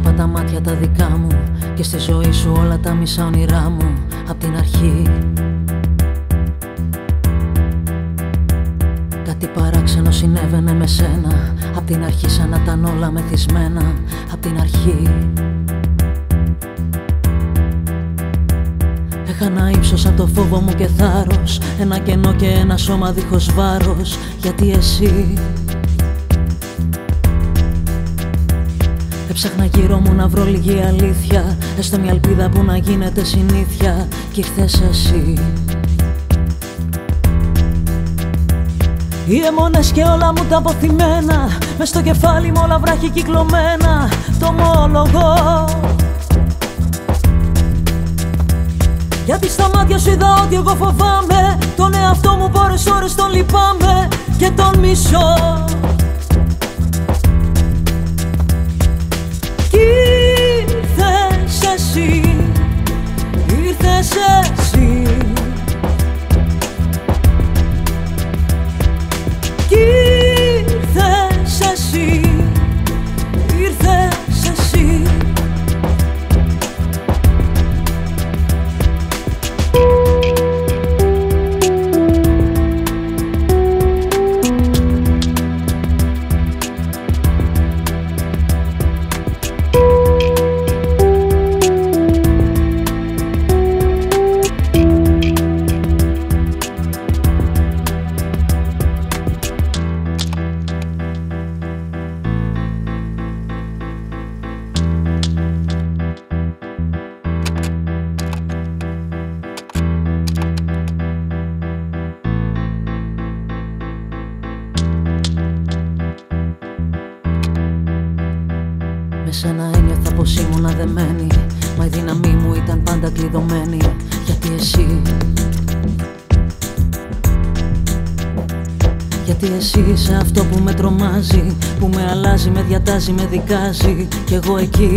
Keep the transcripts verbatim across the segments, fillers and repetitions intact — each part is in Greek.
έβλεπα τα μάτια τα δικά μου και στη ζωή σου όλα τα μισά όνειρά μου απ' την αρχή. Κάτι παράξενο συνέβαινε με σένα απ' την αρχή, σαν να ήταν όλα μεθυσμένα απ' την αρχή. Έχανα ύψος απ' το φόβο μου και θάρρος, ένα κενό και ένα σώμα δίχως βάρος. Γιατί εσύ έψαχνα γύρω μου να βρω λίγη αλήθεια, έστω μια ελπίδα που να γίνεται συνήθεια. Κι ήρθες εσύ. Οι αιμονές και όλα μου τα αποθυμένα, μες στο κεφάλι μου όλα βράχη κυκλωμένα. Το ομολογώ, γιατί στα μάτια σου είδα ότι εγώ φοβάμαι τον εαυτό μου, πόρες ώρες τον λυπάμαι και τον μισώ. Κι ήρθες εσύ, ήρθες εσύ. Κι ήρθες εσύ, ήρθες εσύ. Με σένα ένιωθα πως ήμουν αδεμένη, μα η δύναμή μου ήταν πάντα κλειδωμένη. Γιατί εσύ, γιατί εσύ είσαι αυτό που με τρομάζει, που με αλλάζει, με διατάζει, με δικάζει. Κι εγώ εκεί.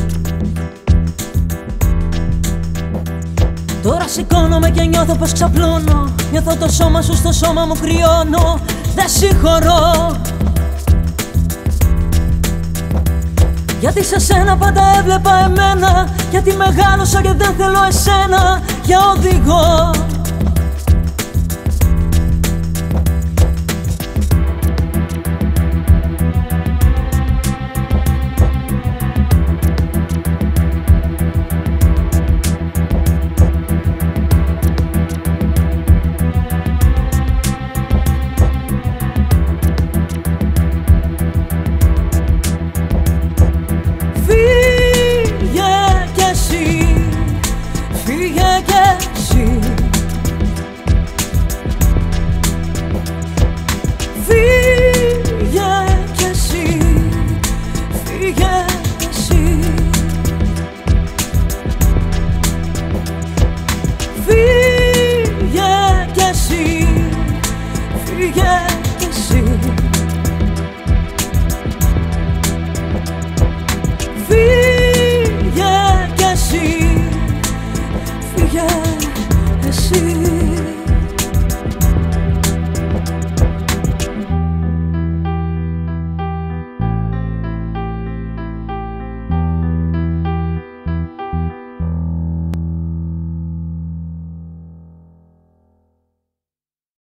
Τώρα σηκώνομαι και νιώθω πως ξαπλώνω, νιώθω το σώμα σου στο σώμα μου κρυώνω. Δεν συγχωρώ, γιατί σε σένα πάντα έβλεπα εμένα, γιατί μεγάλωσα και δεν θέλω εσένα για οδηγό. Φύγε κι εσύ, φύγε.